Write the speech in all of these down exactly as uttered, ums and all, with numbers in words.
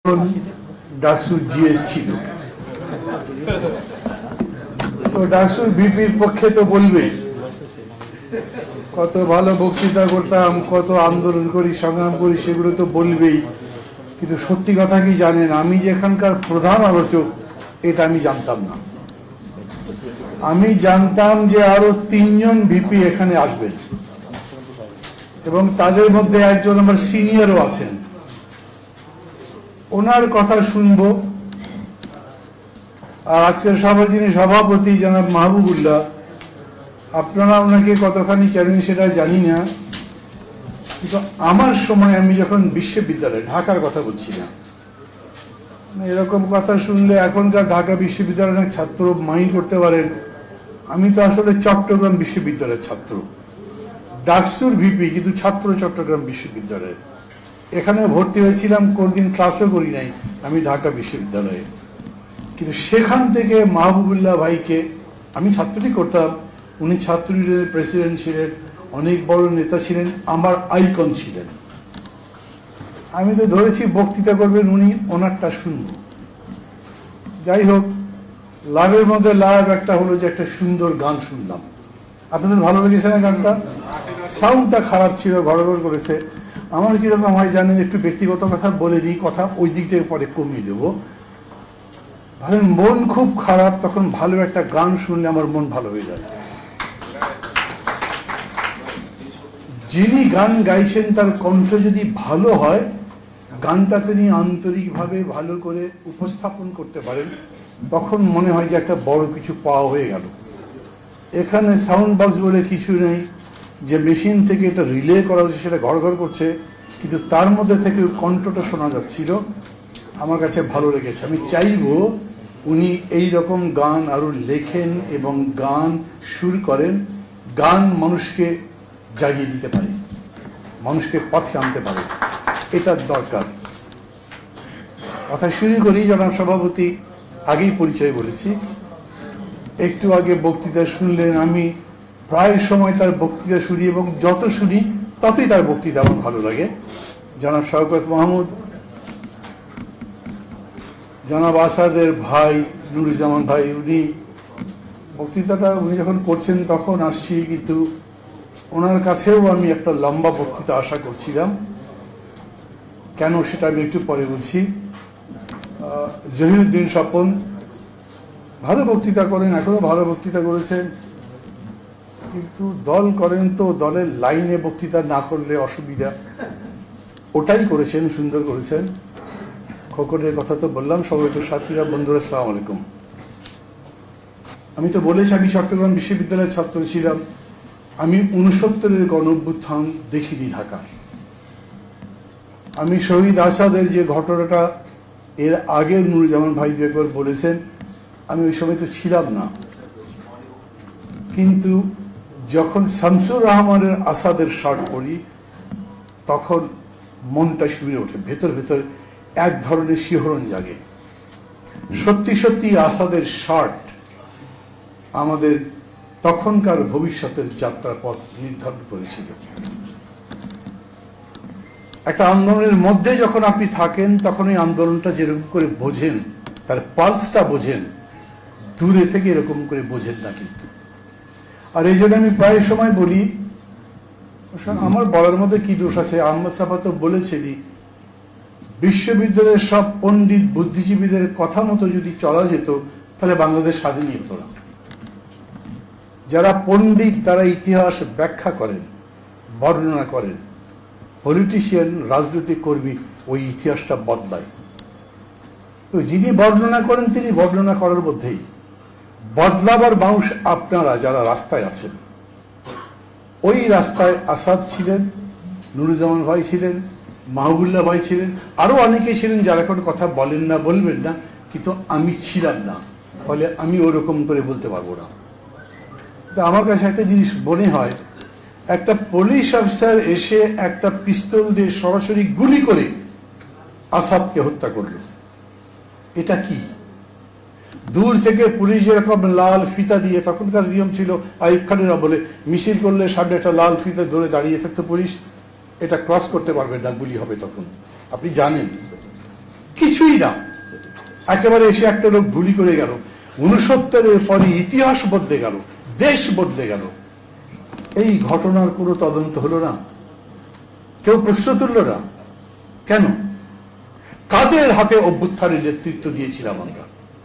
ডাকসুর জিএস ছিল, তো ডাকসুর বিপির পক্ষে তো বলবে কত ভালো বক্তৃতা করতাম, কত আন্দোলন করি, সংগ্রাম করি, সেগুলো তো বলবেই। কিন্তু সত্যি কথা কি জানেন, আমি যে এখানকার প্রধান আলোচক এটা আমি জানতাম না। আমি জানতাম যে আরো তিনজন ভিপি এখানে আসবেন এবং তাদের মধ্যে একজন আমার সিনিয়রও আছেন। ওনার কথা শুনবো। আর আজকের সভার যিনি সভাপতি জনাব মাহবুবুল্লাহ, আপনারা ওনাকে কতখানি জানেন সেটা জানি না, কিন্তু আমার সময় আমি যখন বিশ্ববিদ্যালয়ে, ঢাকার কথা বলছি না, এরকম কথা শুনলে এখনকার ঢাকা বিশ্ববিদ্যালয়ের ছাত্র মাইন্ড করতে পারেন, আমি তো আসলে চট্টগ্রাম বিশ্ববিদ্যালয়ের ছাত্র, ডাকসুর ভিপি কিন্তু ছাত্র চট্টগ্রাম বিশ্ববিদ্যালয়ের। এখানে ভর্তি হয়েছিলাম, কোনদিন ক্লাসও করি নাই আমি ঢাকা বিশ্ববিদ্যালয়ে, কিন্তু সেখান থেকে মাহবুবুল্লাহ ভাইকে আমি ছাত্রটি করতাম, উনি ছাত্রলীগের প্রেসিডেন্ট ছিলেন, অনেক বড় নেতা ছিলেন, আমার আইকন ছিলেন। আমি তো ধরেছি বক্তৃতা করবেন উনি, ওনারটা শুনব। যাই হোক, লাভের মধ্যে লাভ একটা হলো যে একটা সুন্দর গান শুনলাম। আপনাদের ভালো লেগেছে না গানটা? সাউন্ডটা খারাপ ছিল, গড়বড় করেছে। আমার কিরকম হয় জানেন, একটু ব্যক্তিগত কথা বলে দিই, কথা ওই দিক থেকে পরে কমিয়ে দেবো। ধরেন মন খুব খারাপ, তখন ভালো একটা গান শুনলে আমার মন ভালো হয়ে যায়। যিনি গান গাইছেন তার কণ্ঠ যদি ভালো হয়, গানটা তিনি আন্তরিকভাবে ভালো করে উপস্থাপন করতে পারেন, তখন মনে হয় যে একটা বড় কিছু পাওয়া হয়ে গেল। এখানে সাউন্ড বক্স বলে কিছু নেই, যে মেশিন থেকে এটা রিলে করা হচ্ছে সেটা ঘর ঘর করছে, কিন্তু তার মধ্যে থেকে কণ্ঠটা শোনা যাচ্ছিল, আমার কাছে ভালো লেগেছে। আমি চাইবো উনি এই রকম গান আরো লেখেন এবং গান সুর করেন। গান মানুষকে জাগিয়ে দিতে পারে, মানুষকে পথে আনতে পারে, এটার দরকার। কথা শুরু করি। জনাব সভাপতি আগেই পরিচয় বলেছি, একটু আগে বক্তৃতা শুনলেন। আমি প্রায় সময় তার বক্তৃতা শুনি এবং যত শুনি ততই তার বক্তৃতা আমার ভালো লাগে। জনাব শওকত মাহমুদ, জনাব আসাদের ভাই নুরুজ্জামান ভাই, উনি বক্তৃতাটা উনি যখন করছেন তখন আসছি, কিন্তু ওনার কাছেও আমি একটা লম্বা বক্তৃতা আশা করছিলাম। কেন সেটা আমি একটু পরে বলছি। জহিরুদ্দিন স্বপন ভালো বক্তৃতা করেন, এখনো ভালো বক্তৃতা করেছেন, কিন্তু দল করেন তো দলের লাইনে বক্তৃতা না করলে অসুবিধা, ওটাই করেছেন, সুন্দর করেছেন। খোকনের কথা তো বললাম। সবাই তো সাথীরা, বন্ধুরা, আসসালামু আলাইকুম। আমি তো বলেছি আমি চট্টগ্রাম বিশ্ববিদ্যালয়ের ছাত্র ছিলাম। আমি উনসত্তরের গণ অভ্যুত্থান দেখিনি ঢাকার। আমি শহীদ আসাদের যে ঘটনাটা এর আগে নুরুজ্জামান ভাই দু একবার বলেছেন, আমি ওই সময় তো ছিলাম না, কিন্তু যখন শামসুর রহমানের আসাদের শার্ট পরি তখন মনটা শিউরে ওঠে, ভেতর ভেতর এক ধরনের শিহরণ জাগে। সত্যি সত্যি আসাদের শার্ট আমাদের তখনকার ভবিষ্যতের যাত্রাপথ নির্ধারণ করেছিল। একটা আন্দোলনের মধ্যে যখন আপনি থাকেন তখন এই আন্দোলনটা যেরকম করে বোঝেন, তার পালসটা বোঝেন, দূরে থেকে এরকম করে বোঝেন না কিন্তু। আর এই জন্য আমি প্রায় সময় বলি, আমার বলার মধ্যে কি দোষ আছে, আহমদ সাফা তো বলেছেনই, বিশ্ববিদ্যালয়ের সব পণ্ডিত বুদ্ধিজীবীদের কথা মতো যদি চলা যেত তাহলে বাংলাদেশ স্বাধীনই হতো না। যারা পণ্ডিত তারা ইতিহাস ব্যাখ্যা করেন, বর্ণনা করেন, পলিটিশিয়ান, রাজনৈতিক কর্মী ওই ইতিহাসটা বদলায়। তো যিনি বর্ণনা করেন তিনি বর্ণনা করার মধ্যেই, বদলাবার মানুষ আপনারা যারা রাস্তায় আছেন। ওই রাস্তায় আসাদ ছিলেন, নুরুজ্জামান ভাই ছিলেন, মাহবুবুল্লাহ ভাই ছিলেন, আরো অনেকে ছিলেন যারা এখন কথা বলেন না, বলবেন না, কিন্তু আমি ছিলাম না, ফলে আমি ওরকম করে বলতে পারবো না। তো আমার কাছে একটা জিনিস মনে হয়, একটা পুলিশ অফিসার এসে একটা পিস্তল দিয়ে সরাসরি গুলি করে আসাদকে হত্যা করল, এটা কি? দূর থেকে পুলিশ যেরকম লাল ফিতা দিয়ে, তখনকার নিয়ম ছিল আইয়ুব খানের বলে মিছিল করলে সামনে একটা লাল ফিতা ধরে দাঁড়িয়ে থাকতো পুলিশ, এটা ক্রস করতে পারবে না, গুলি হবে তখন, আপনি জানেন। কিছুই না, একেবারে এসে একটা লোক গুলি করে গেল। উনসত্তরের পরে ইতিহাস বদলে গেল, দেশ বদলে গেল। এই ঘটনার কোনো তদন্ত হলো না, কেউ প্রশ্ন তুলল না। কেন? কাদের হাতে অভ্যুত্থানের নেতৃত্ব দিয়েছিলাম আমরা?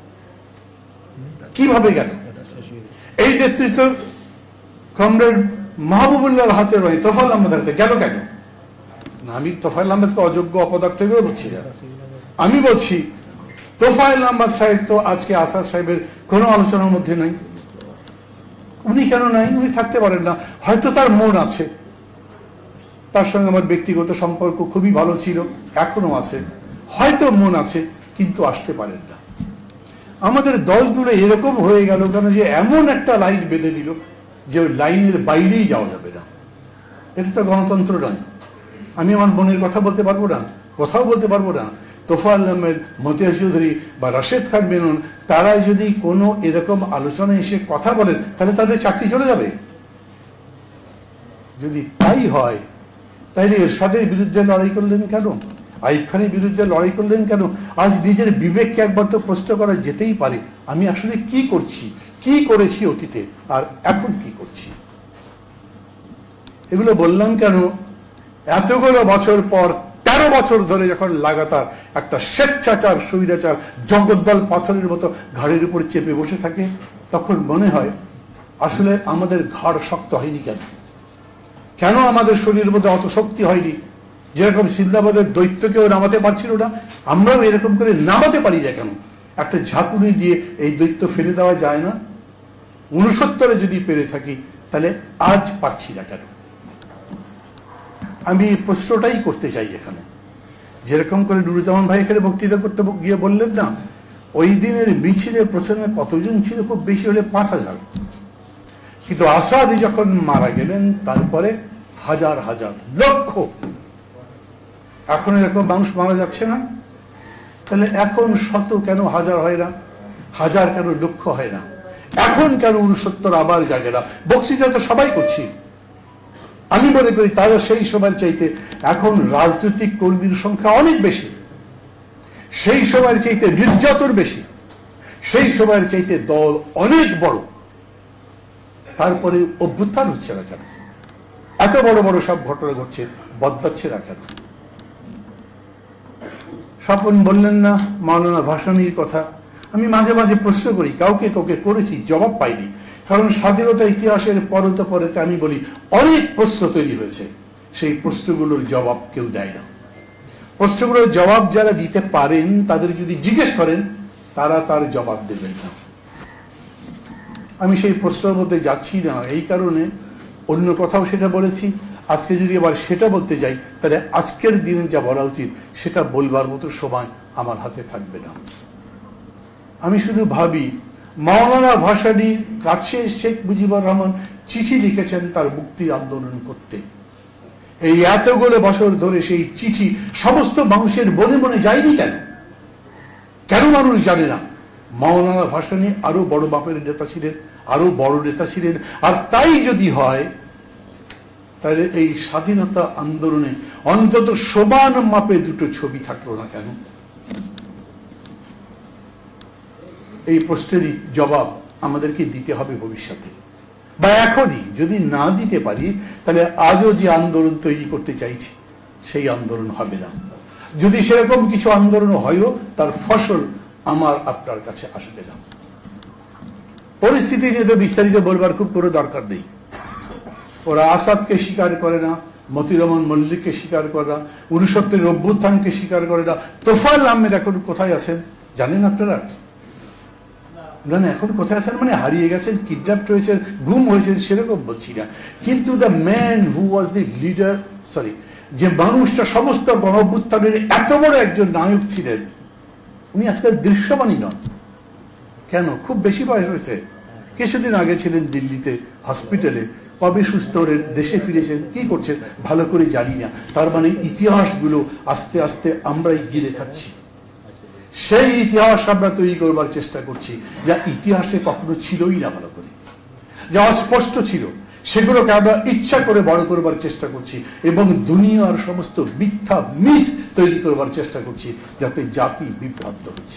কিভাবে গেল এই নেতৃত্ব? কমরেড মাহবুবুল্লাহর হাতে রয়ে তোফায়েল আহমেদের হাতে গেল কেন? না, আমি তোফায়েল আহমেদকে অযোগ্য অপদার্থ এগুলো বলছি না। আমি বলছি তোফায়েল আহমেদ সাহেব তো আজকে আসাদ সাহেবের কোনো আলোচনার মধ্যে নাই। উনি কেন নাই? উনি থাকতে পারেন না, হয়তো তার মন আছে। তার সঙ্গে আমার ব্যক্তিগত সম্পর্ক খুবই ভালো ছিল, এখনো আছে, হয়তো মন আছে, কিন্তু আসতে পারেন না। আমাদের দলগুলো এরকম হয়ে গেল কেন যে এমন একটা লাইন বেঁধে দিল যে লাইনের বাইরেই যাওয়া যাবে না। এটা তো গণতন্ত্র নয়। আমি আমার মনের কথা বলতে পারবো না, কথাও বলতে পারবো না। তোফায়েল আহমেদ, মতিয়ার চৌধুরী বা রাশেদ খান মেনন, তারা যদি কোনো এরকম আলোচনায় এসে কথা বলেন তাহলে তাদের চাকরি চলে যাবে। যদি তাই হয় তাহলে এরশাদের বিরুদ্ধে লড়াই করলেন কেন? আইয়ুব খানের বিরুদ্ধে লড়াই করলেন কেন? আজ নিজের বিবেককে একবার তো প্রশ্ন করা যেতেই পারে, আমি আসলে কি করছি, কি করেছি অতীতে, আর এখন কি করছি। এগুলো বললাম কেন? এতগুলো বছর পর, তেরো বছর ধরে যখন লাগাতার একটা স্বেচ্ছাচার স্বৈরাচার জগদ্দল পাথরের মতো ঘাড়ের উপর চেপে বসে থাকে, তখন মনে হয় আসলে আমাদের ঘাড় শক্ত হয়নি কেন? কেন আমাদের শরীরের মধ্যে অত শক্তি হয়নি? যেরকম সিন্দাবাদের দৈত্যকেও নামাতে পারছিল না, আমরাও এরকম করে নামাতে পারি না কেন? একটা ঝাঁকুনি দিয়ে এই দৈত্য ফেলে দেওয়া যায় না? উনসত্তরে যদি পেরে থাকি তাহলে আজ পারছি না কেন? আমি প্রশ্নটাই করতে চাই এখানে। যেরকম করে নুরুজ্জামান ভাই এখানে বক্তৃতা করতে গিয়ে বললেন না, ওই দিনের মিছিলে প্রথমে কতজন ছিল? খুব বেশি হলে পাঁচ হাজার। কিন্তু আসাদ যখন মারা গেলেন তারপরে হাজার হাজার, লক্ষ। এখন এরকম মানুষ মারা যাচ্ছে না? তাহলে এখন শত কেন হাজার হয় না? হাজার কেন লক্ষ হয় না? এখন কেন উনসত্তর আবার জাগে না? বক্তৃতা তো সবাই করছি। আমি মনে করি তারা সেই সময়ের চাইতে এখন রাজনৈতিক কর্মীর সংখ্যা অনেক বেশি, সেই সময়ের চাইতে নির্যাতন বেশি, সেই সময়ের চাইতে দল অনেক বড়। তারপরে অভ্যুত্থান হচ্ছে না কেন? এত বড় বড় সব ঘটনা ঘটছে, বদলাচ্ছে না কেন? স্বপন বললেন না মাওলানা ভাসানীর কথা। আমি মাঝে মাঝে প্রশ্ন করি, কাউকে কাউকে করেছি, জবাব পাইনি। কারণ স্বাধীনতা ইতিহাসের পরতে পরেতে আমি বলি অনেক প্রশ্ন তৈরি হয়েছে, সেই প্রশ্নগুলোর জবাব কেউ দেয় না। প্রশ্নগুলোর জবাব যারা দিতে পারেন তাদের যদি জিজ্ঞেস করেন, তারা তার জবাব দেবেন না। আমি সেই প্রশ্নের মধ্যে যাচ্ছি না, এই কারণে অন্য কথাও সেটা বলেছি। আজকে যদি আবার সেটা বলতে যাই তাহলে আজকের দিনে যা বলা উচিত সেটা বলবার মতো সময় আমার হাতে থাকবে না। আমি শুধু ভাবি মাওলানা ভাসানীর কাছে শেখ মুজিবুর রহমান চিঠি লিখেছেন তার মুক্তির আন্দোলন করতে। এই এতগুলো বছর ধরে সেই চিঠি সমস্ত মানুষের মনে মনে যায়নি কেন? কেন মানুষ জানে না? মাওলানা ভাসানী আরো বড় বাপের নেতা ছিলেন, আরো বড় নেতা ছিলেন। আর তাই যদি হয় তাহলে এই স্বাধীনতা আন্দোলনে অন্তত সমান মাপে দুটো ছবি থাকলো না কেন? এই প্রশ্নের জবাব আমাদেরকে দিতে হবে ভবিষ্যতে, বা এখনই। যদি না দিতে পারি তাহলে আজও যে আন্দোলন তৈরি করতে চাইছি সেই আন্দোলন হবে না। যদি সেরকম কিছু আন্দোলন হয়ও তার ফসল আমার আপনার কাছে আসবে না। পরিস্থিতি নিয়ে তো বিস্তারিত বলবার খুব কোনো দরকার নেই। ওরা আসাদকে স্বীকার করে না, মতিউর রহমান মল্লিককে স্বীকার করে না, উনসত্তরের অভ্যুত্থানকে স্বীকার করে না। তোফায়েল আহমেদ এখন কোথায় আছেন জানেন আপনারা? না না, এখন কোথায় আছেন মানে হারিয়ে গেছেন, কিডন্যাপড হয়েছেন, গুম হয়েছেন, সেরকম বলছি না। কিন্তু the man who was the leader, sorry, যে মানুষটা সমস্ত গণ অভ্যুত্থানের এত বড় একজন নায়ক ছিলেন, উনি আজকাল দৃশ্যমানই নন। কেন? খুব বেশি বয়স হয়েছে। কিছুদিন আগে ছিলেন দিল্লিতে হসপিটালে, কবে সুস্থ হলেন, দেশে ফিরেছেন, কি করছেন ভালো করে জানি না। তার মানে ইতিহাসগুলো আস্তে আস্তে আমরাই গিলে খাচ্ছি। সেই ইতিহাস আমরা তৈরি করবার চেষ্টা করছি যা ইতিহাসে কখনো ছিলই না, ভালো করে, যা অস্পষ্ট ছিল। সেগুলোকে আমরা ইচ্ছা করে বড় করবার চেষ্টা করছি এবং দুনিয়ার সমস্ত মিথ্যা মিথ তৈরি করবার চেষ্টা করছি, যাতে জাতি বিভ্রান্ত হচ্ছে।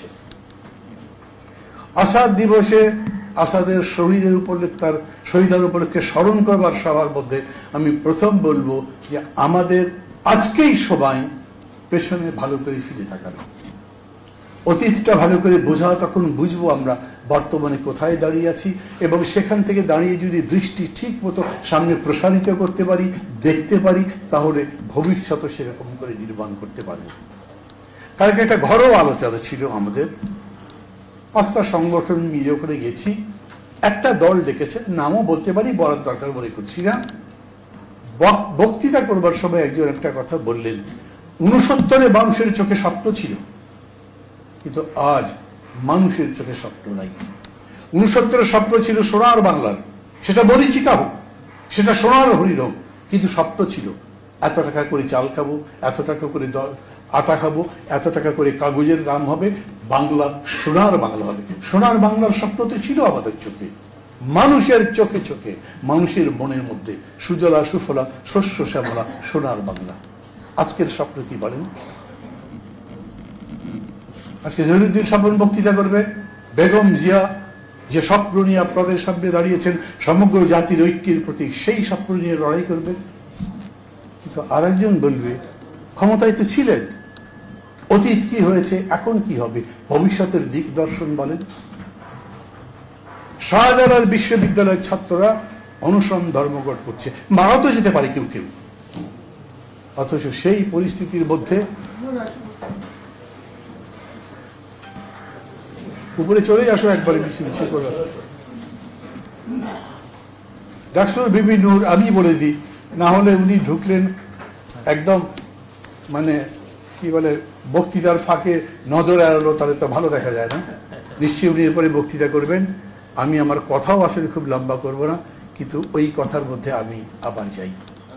আসাদ দিবসে আসাদের শহীদের উপলক্ষে, তার শহীদের উপলক্ষে স্মরণ করবার সবার মধ্যে আমি প্রথম বলবো যে আমাদের আজকেই সবাই পেছনে ভালো করে ফিরে তাকানো, অতীতটা ভালো করে বোঝা, তখন বুঝবো আমরা বর্তমানে কোথায় দাঁড়িয়ে আছি এবং সেখান থেকে দাঁড়িয়ে যদি দৃষ্টি ঠিক মতো সামনে প্রসারিত করতে পারি, দেখতে পারি, তাহলে ভবিষ্যৎ সেরকম করে নির্মাণ করতে পারবো। কালকে একটা ঘরোয়া আলোচনা ছিল আমাদের, পাঁচটা সংগঠন মিলে করে গেছি, একটা দল ডেকেছে, নামও বলতে পারি, বলার দরকার মনে করছি না। বক্তৃতা করবার সময় একজন একটা কথা বললেন, উনসত্তরে মানুষের চোখে স্বপ্ন ছিল, কিন্তু আজ মানুষের চোখে স্বপ্ন নাই। উনসত্তরের স্বপ্ন ছিল সোনার বাংলার, সেটা মরীচিকা হোক, সেটা সোনার হরিণ হোক, কিন্তু স্বপ্ন ছিল এত টাকা করে চাল খাবো, এত টাকা করে আটা খাবো, এত টাকা করে কাগজের দাম হবে, বাংলা সোনার বাংলা হবে। সোনার বাংলার স্বপ্ন তো ছিল আমাদের চোখে, মানুষের চোখে চোখে, মানুষের মনের মধ্যে সুজলা সুফলা শস্য শ্যামলা সোনার বাংলা। আজকের স্বপ্ন কি বলেন? আজকে জহিরুদ্দিন স্বপন বক্তৃতা করবে, বেগম জিয়া যে স্বপ্ন নিয়ে আপনাদের সামনে দাঁড়িয়েছেন সমগ্র জাতির ঐক্যের প্রতীক, সেই স্বপ্ন নিয়ে লড়াই করবেন। কিন্তু আরেকজন বলবে ক্ষমতায় তো ছিলেন, অতীত কি হয়েছে, এখন কি হবে, ভবিষ্যতের দিক দর্শন বলেন। শাহজালাল বিশ্ববিদ্যালয়ের ছাত্ররা অনশন ধর্মঘট করছে, মারাও যেতে পারে কেউ কেউ, অথচ সেই পরিস্থিতির মধ্যে উপরে চলে আসো একবারে মিছিল মিছিল করে। ডাক্তার বিবি নূর, আমি বলে দিই, না হলে উনি ঢুকলেন একদম মানে কি বলে বক্তৃতার ফাঁকে নজরে এড়ালো, তাহলে তো ভালো দেখা যায় না। নিশ্চয়ই উনি এরপরে বক্তৃতা করবেন। আমি আমার কথাও আসলে খুব লম্বা করব না, কিন্তু ওই কথার মধ্যে আমি আবার যাই।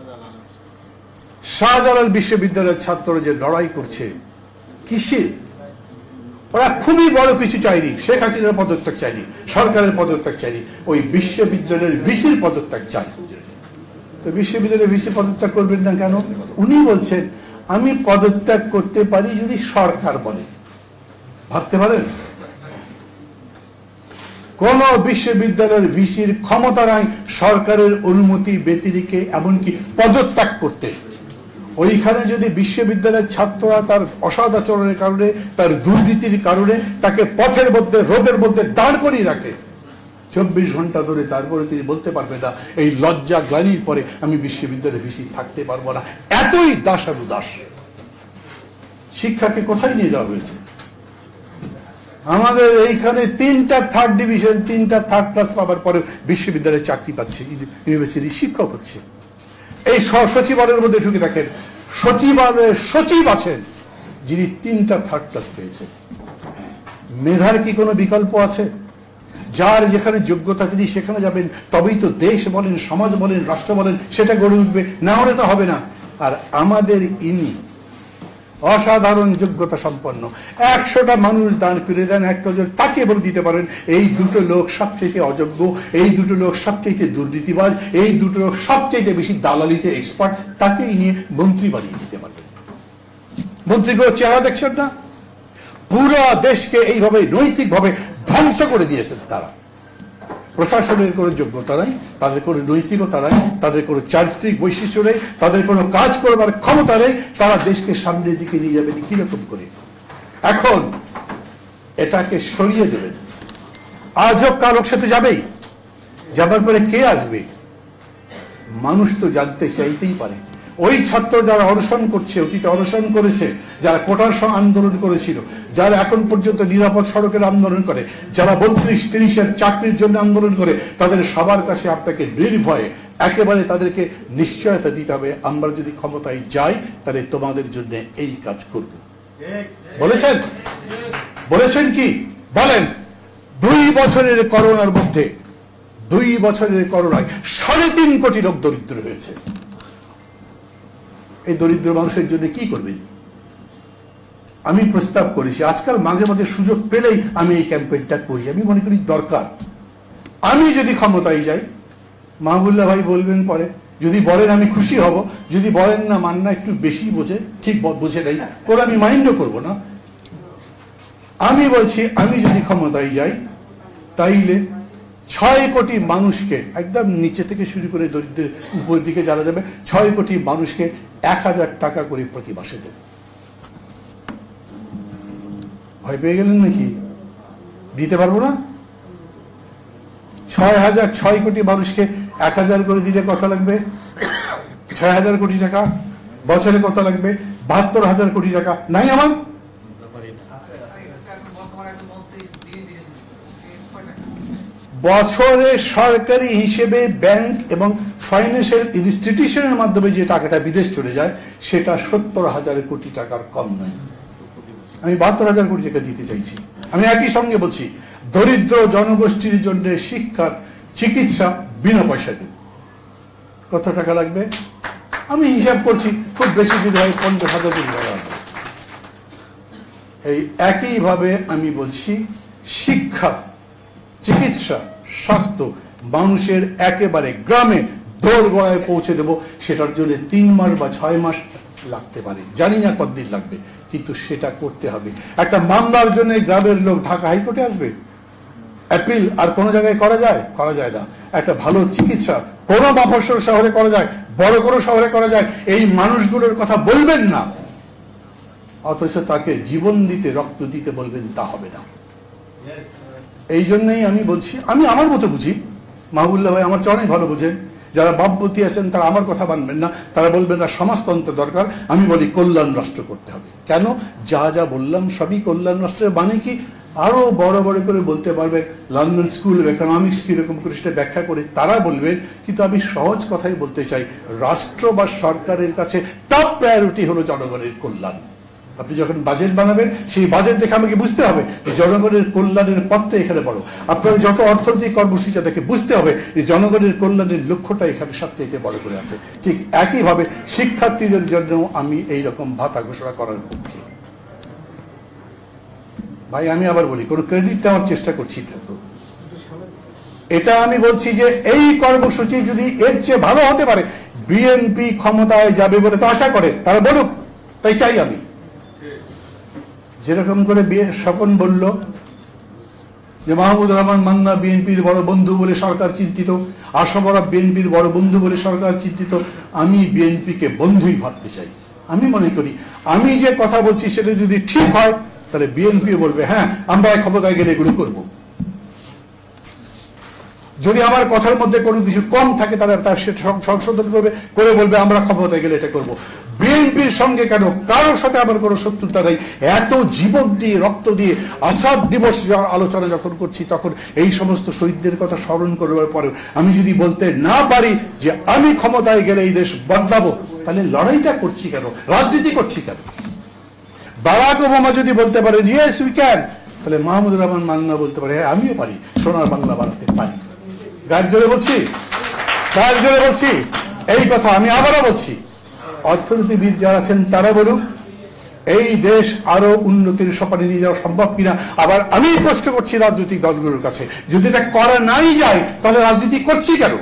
শাহজালাল বিশ্ববিদ্যালয়ের ছাত্ররা যে লড়াই করছে কিসের? ওরা খুবই বড় কিছু চায়নি, শেখ হাসিনার পদত্যাগ চায়নি, সরকারের পদত্যাগ চায়নি, ওই বিশ্ববিদ্যালয়ের ভিসির পদত্যাগ চাই। তো বিশ্ববিদ্যালয়ের ভিসি পদত্যাগ করবেন না কেন? উনি বলছেন আমি পদত্যাগ করতে পারি যদি সরকার বলে। ভাবতে পারেন, কোন বিশ্ববিদ্যালয়ের ভিসির ক্ষমতা নাই সরকারের অনুমতি ব্যতিরেকে এমনকি পদত্যাগ করতে। ওইখানে যদি বিশ্ববিদ্যালয়ের ছাত্ররা তার অসৎ আচরণের কারণে, তার দুর্নীতির কারণে তাকে পথের মধ্যে রোদের মধ্যে দাঁড় করিয়ে রাখে চব্বিশ ঘন্টা ধরে, তারপরে তিনি বলতে পারবেন না এই লজ্জা গ্লানির পরে আমি বিশ্ববিদ্যালয়ে ভিসি থাকতে পারবো না। এতই দাস আর উদাস। শিক্ষাকে কোথায় নিয়ে যাওয়া হয়েছে? আমাদের এইখানে তিনটা থার্ড ডিভিশন, তিনটা থার্ড ক্লাস পাবার পরে বিশ্ববিদ্যালয়ে চাকরি পাচ্ছে, ইউনিভার্সিটির শিক্ষক হচ্ছে। এই সচিবালয়ের মধ্যে ঢুকে দেখেন, সচিবালয়ের সচিব আছেন যিনি তিনটা থার্ড ক্লাস পেয়েছেন। মেধার কি কোনো বিকল্প আছে? যার যেখানে যোগ্যতা তিনি সেখানে যাবেন, তবেই তো দেশ বলেন, সমাজ বলেন, রাষ্ট্র বলেন সেটা গড়ে উঠবে, না হলে তো হবে না। আর আমাদের ইনি অসাধারণ যোগ্যতা সম্পন্ন, একশোটা মানুষ দান করে দেন একজন, তাকে বলে দিতে পারেন এই দুটো লোক সবচেয়ে অযোগ্য, এই দুটো লোক সবচেয়ে দুর্নীতিবাজ, এই দুটো লোক সবচেয়ে বেশি দালালিতে এক্সপার্ট, তাকেই নিয়ে মন্ত্রী বানিয়ে দিতে পারবেন। মন্ত্রীগুলো চেহারা দেখছেন না? পুরো দেশকে এইভাবে নৈতিকভাবে ধ্বংস করে দিয়েছেন তারা। প্রশাসনের কোনো যোগ্যতা নাই, তাদের কোনো নৈতিকতা নাই, তাদের কোনো চারিত্রিক বৈশিষ্ট্য নেই, তাদের কোনো কাজ করবার ক্ষমতা নেই। তারা দেশকে সামনের দিকে নিয়ে যাবেন কিরকম করে? এখন এটাকে সরিয়ে দেবেন, আজ হোক কাল হোক, সে তো যাবেই। যাবার পরে কে আসবে? মানুষ তো জানতে চাইতেই পারে। ওই ছাত্র যারা অনশন করছে, অতীতে অনশন করেছে, যারা কোটার আন্দোলন করেছিল, যারা এখন পর্যন্ত নিরাপদ সড়কের আন্দোলন করে, যারা বত্রিশ তিরিশের চাকরির জন্য আন্দোলন করে, তাদের সবার কাছে আপনাকে নির্ভয়ে একেবারে তাদেরকে নিশ্চয়তা দিতে হবে, আমরা যদি ক্ষমতায় যাই তাহলে তোমাদের জন্য এই কাজ করব। বলেছেন? বলেছেন কি বলেন? দুই বছরের করোনার মধ্যে, দুই বছরের করোনায় সাড়ে তিন কোটি লোক দরিদ্র হয়েছে। এই দরিদ্র মানুষের জন্য কি করবেন? আমি প্রস্তাব করেছি, আজকাল মাঝে মাঝে সুযোগ পেলেই আমি এই ক্যাম্পেইনটা করি। আমি মনে করি দরকার। আমি যদি ক্ষমতায় যাই, মাহবুবুল্লাহ ভাই বলবেন পরে, যদি বলেন আমি খুশি হব, যদি বলেন না মান্না একটু বেশি বোঝে, ঠিক বুঝে নেই করে আমি মাইন্ডও করবো না। আমি বলছি আমি যদি ক্ষমতায় যাই তাইলে ছয় কোটি মানুষকে একদম নিচে থেকে শুরু করে দরিদ্রের উপর দিকে যারা যাবে ছয় কোটি মানুষকে এক হাজার টাকা করে প্রতি মাসে দেব। ভয় পেয়ে গেলেন নাকি? দিতে পারবো না? ছয় হাজার ছয় কোটি মানুষকে এক হাজার করে দিলে কত লাগবে? ছয় হাজার কোটি টাকা। বছরে কত লাগবে? বাহাত্তর হাজার কোটি টাকা। নাই আমার? বছরে সরকারি হিসেবে ব্যাংক এবং ফাইন্যান্সিয়াল ইনস্টিটিউশনের মাধ্যমে যে টাকাটা বিদেশ চলে যায় সেটা সত্তর হাজার কোটি টাকার কম নয়। আমি বাহাত্তর হাজার কোটি টাকা দিতে চাইছি। আমি একই সঙ্গে বলছি দরিদ্র জনগোষ্ঠীর জন্য শিক্ষা চিকিৎসা বিনা পয়সা দেব। কত টাকা লাগবে? আমি হিসাব করছি খুব বেশি যদি হয় পঞ্চাশ হাজার কোটি টাকা লাগবে। এই একইভাবে আমি বলছি শিক্ষা চিকিৎসা স্বাস্থ্য মানুষের একেবারে গ্রামে দোরগোড়ায় পৌঁছে দেব। সেটার জন্য তিন মাস বা ছয় মাস লাগতে পারে, জানি না কতদিন লাগবে, কিন্তু সেটা করতে হবে। একটা মামলার জন্য গ্রামের লোক ঢাকা হাইকোর্টে আসবে? অ্যাপিল আর কোনো জায়গায় করা যায়? করা যায় না। একটা ভালো চিকিৎসা কোনো মফস্বল শহরে করা যায়, বড় কোনো শহরে করা যায়। এই মানুষগুলোর কথা বলবেন না, অথচ তাকে জীবন দিতে রক্ত দিতে বলবেন, তা হবে না। এই জন্যই আমি বলছি, আমি আমার মতো বুঝি, মাহবুবুল্লাহ ভাই আমার চেয়ে অনেক ভালো বুঝেন। যারা বামপন্থী আছেন তারা আমার কথা মানবেন না, তারা বলবেন না সমাজতন্ত্র দরকার। আমি বলি কল্যাণ রাষ্ট্র করতে হবে। কেন? যা যা বললাম সবই কল্যাণ রাষ্ট্রের মানে কি আরো বড় বড় করে বলতে পারবেন। লন্ডন স্কুল অফ ইকোনমিক্স কিরকম করে সেটা ব্যাখ্যা করে তারা বলবেন, কিন্তু আমি সহজ কথাই বলতে চাই, রাষ্ট্র বা সরকারের কাছে টপ প্রায়োরিটি হলো জনগণের কল্যাণ। আপনি যখন বাজেট বানাবেন সেই বাজেট দেখে আমাকে বুঝতে হবে যে জনগণের কল্যাণের পথটা এখানে বড়। আপনার যত অর্থনৈতিক কর্মসূচি দেখে বুঝতে হবে যে জনগণের কল্যাণের লক্ষ্যটা এখানে সবচেয়ে বড় করে আছে। ঠিক একইভাবে শিক্ষার্থীদের জন্য আমি এই রকম ভাতা ঘোষণা করার পক্ষে। ভাই আমি আবার বলি, কোনো ক্রেডিট নেওয়ার চেষ্টা করছি তো, এটা আমি বলছি যে এই কর্মসূচি যদি এর চেয়ে ভালো হতে পারে, বিএনপি ক্ষমতায় যাবে বলে তো আশা করে, তারা বলুক, তাই চাই আমি। যেরকম করে স্বপন বলল যে মাহমুদুর রহমান মান্না বিএনপির বড় বন্ধু বলে সরকার চিন্তিত, আশাবরা বিএনপির বড় বন্ধু বলে সরকার চিন্তিত, আমি বিএনপিকে বন্ধুই ভাবতে চাই। আমি মনে করি আমি যে কথা বলছি সেটা যদি ঠিক হয় তাহলে বিএনপি বলবে হ্যাঁ আমরা ক্ষমতায় গেলে এগুলো করব। যদি আমার কথার মধ্যে কোনো কিছু কম থাকে তাহলে তার সংশোধন করবে, করে বলবে আমরা ক্ষমতায় গেলে এটা করব। বিএনপির সঙ্গে কেন কারোর সাথে আমার কোনো শত্রুতা নেই। এত জীবন দিয়ে রক্ত দিয়ে আসাদ দিবস আলোচনা যখন করছি তখন এই সমস্ত শহীদদের কথা স্মরণ করবার পরেও আমি যদি বলতে না পারি যে আমি ক্ষমতায় গেলে এই দেশ বদলাবো, তাহলে লড়াইটা করছি কেন, রাজনীতি করছি কেন? বারাক ওবামা যদি বলতে পারেন ইয়েস উই ক্যান, তাহলে মাহমুদুর রহমান মান্না বলতে পারে হ্যাঁ আমিও পারি, সোনার বাংলা বানাতে পারি। গায়ের জোরে বলছি, গায়ের জোরে বলছি এই কথা। আমি আবারও বলছি, অর্থনীতিবিদ যারা আছেন তারা বলুন এই দেশ আরো উন্নতির সোপানে নিয়ে যাওয়া সম্ভব কিনা। আবার আমি প্রশ্ন করছি রাজনৈতিক দলগুলোর কাছে, যদি এটা করা নাই যায় তাহলে রাজনীতি করছি কেন?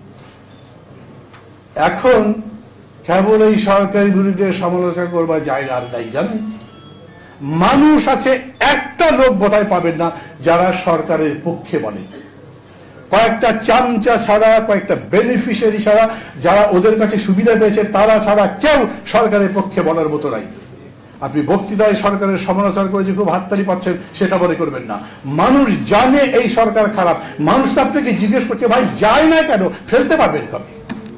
এখন কেবল এই সরকারি বিরুদ্ধে সমালোচনা করবার জায়গা আর নাই। জানেন, মানুষ আছে একটা লোক বোধহয় পাবেন না যারা সরকারের পক্ষে বলে। কয়েকটা চামচা ছাড়া, কয়েকটা বেনিফিশিয়ারি ছাড়া, যারা ওদের কাছে সুবিধা পেয়েছে তারা ছাড়া কেউ সরকারের পক্ষে বলার মতো নাই। আপনি বক্তৃতায় সরকারের সমালোচনা করেছে খুব হাততালি পাচ্ছেন, সেটা মনে করবেন না। মানুষ জানে এই সরকার খারাপ, মানুষ তো আপনাকে জিজ্ঞেস করছে ভাই যায় না কেন, ফেলতে পারবেন কবে?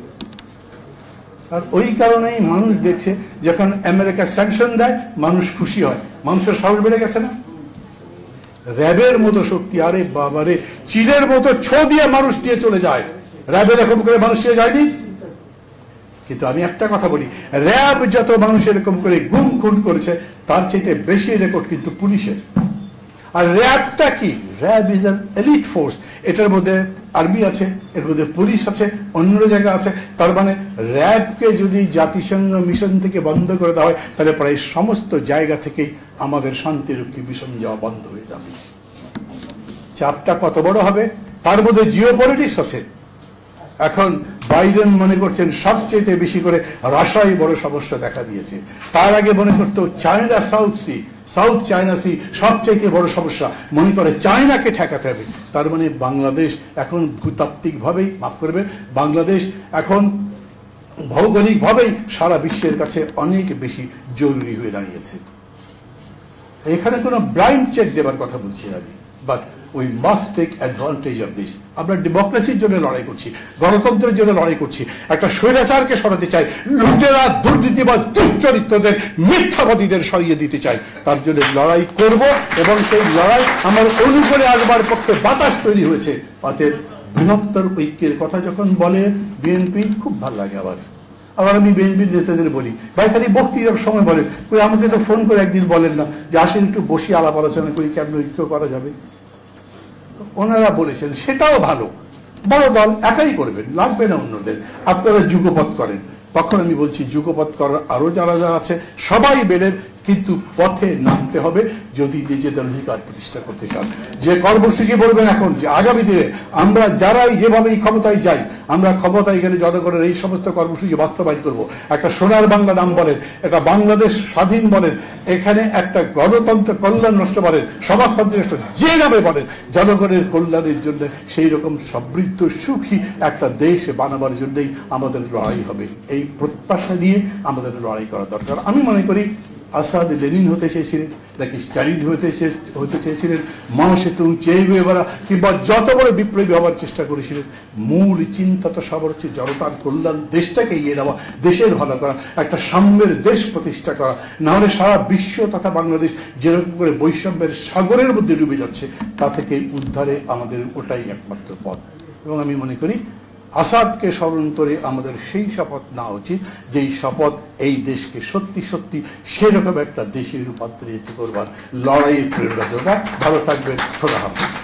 আর ওই কারণেই মানুষ দেখছে যখন আমেরিকা স্যাংশন দেয় মানুষ খুশি হয়, মানুষের সাহস বেড়ে গেছে না? র্যাবের মতো শক্তি, আরে বাবারে, চীনের মতো ছো দিয়ে মানুষ দিয়ে চলে যায়, র্যাবের এরকম করে মানুষ দিয়ে যায়নি। কিন্তু আমি একটা কথা বলি, র্যাব যত মানুষ এরকম করে গুম খুন করেছে তার চাইতে বেশি রেকর্ড কিন্তু পুলিশের। আর র্যাবটা কি? RAB is an elite force. এটার মধ্যে আর্মি আছে, এর মধ্যে পুলিশ আছে, অন্য জায়গা আছে। তার মানে র্যাবকে যদি জাতিসংঘ মিশন থেকে বন্ধ করে দেওয়া হয় তাহলে প্রায় সমস্ত জায়গা থেকেই আমাদের শান্তিরক্ষী মিশন যাওয়া বন্ধ হয়ে যাবে। চাপটা কত বড় হবে? তার মধ্যে জিও পলিটিক্স আছে। এখন বাইডেন মনে করছেন সবচেয়ে বেশি করে রাশিয়ায় বড় সমস্যা দেখা দিয়েছে। তার আগে মনে করতো China South Sea South China Sea সবচেয়ে বড় সমস্যা, মনে করে চায়নাকে ঠেকাতে হবে। তার মানে বাংলাদেশ এখন ভূতাত্ত্বিকভাবেই, মাফ করবে, বাংলাদেশ এখন ভৌগোলিকভাবেই সারা বিশ্বের কাছে অনেক বেশি জরুরি হয়ে দাঁড়িয়েছে। এখানে কোনো ব্লাইন্ড চেক দেবার কথা বলছি আমি, but we must take advantage of this. আমরা ডেমোক্রেসির জন্য লড়াই করছি, গণতন্ত্রের জন্য লড়াই করছি। একটা স্বৈরাচারকে সরাতে চাই, লুটেরা, দুর্নীতিবাজ, দুশ্চরিত্রদের, মিথ্যাবাদীদের সরিয়ে দিতে চাই। তার জন্য লড়াই করব এবং সেই লড়াই আমার অনুকূলে আসবার পক্ষে বাতাস তৈরি হয়েছে। অতএব বৃহত্তর ঐক্যের কথা যখন বলে বিএনপি, খুব ভালো লাগে। আবার আবার আমি বিএনপির নেতাদের বলি, ভাই খালি বক্তৃতার সময় বলেন, ওই আমাকে তো ফোন করে একদিন বলেন না যে আসেন একটু বসি আলাপ আলোচনা করি, কেমন ঐক্য করা যাবে। তো ওনারা বলেছেন সেটাও ভালো, বড় দল একাই করবেন, লাগবে না অন্যদের, আপনারা যুগপৎ করেন। তখন আমি বলছি যুগপৎ করার আরো যারা যারা আছে সবাই বেলেন, কিন্তু পথে নামতে হবে যদি নিজেদের অধিকার প্রতিষ্ঠা করতে চান। যে কর্মসূচি বলবেন এখন যে আগামী দিনে আমরা যারাই যেভাবেই ক্ষমতায় যাই, আমরা ক্ষমতায় গেলে জনগণের এই সমস্ত কর্মসূচি বাস্তবায়ন করব। একটা সোনার বাংলা নাম বলেন, একটা বাংলাদেশ স্বাধীন বলেন, এখানে একটা গণতন্ত্র কল্যাণ রাষ্ট্র বলেন, সমাজতান্ত্রিক রাষ্ট্র, যে নামে বলেন, জনগণের কল্যাণের জন্য সেই রকম সমৃদ্ধ সুখী একটা দেশ বানাবার জন্যই আমাদের লড়াই হবে। এই প্রত্যাশা নিয়ে আমাদের লড়াই করা দরকার। আমি মনে করি আসাদ লেনিন হতে চেয়েছিলেন, নাকি স্টালিন হতে হতে চেয়েছিলেন, মাও সেতুং, চে গুয়েভারা কিংবা যত বড় বিপ্লবী হওয়ার চেষ্টা করেছিলেন, মূল চিন্তা তো সবার হচ্ছে জনতার কল্যাণ, দেশটাকে এগিয়ে নেওয়া, দেশের ভালো করা, একটা সাম্যের দেশ প্রতিষ্ঠা করা। নাহলে সারা বিশ্ব তথা বাংলাদেশ যেরকম করে বৈষম্যের সাগরের মধ্যে ডুবে যাচ্ছে, তা থেকে উদ্ধারে আমাদের ওটাই একমাত্র পথ। এবং আমি মনে করি আসাদকে স্মরণ করে আমাদের সেই শপথ নেওয়া উচিত, যেই শপথ এই দেশকে সত্যি সত্যি সেরকম একটা দেশে রূপান্তরিত করবার লড়াইয়ের প্রেরণা যোগায়। ভালো থাকবেন, খোদা হাফেজ।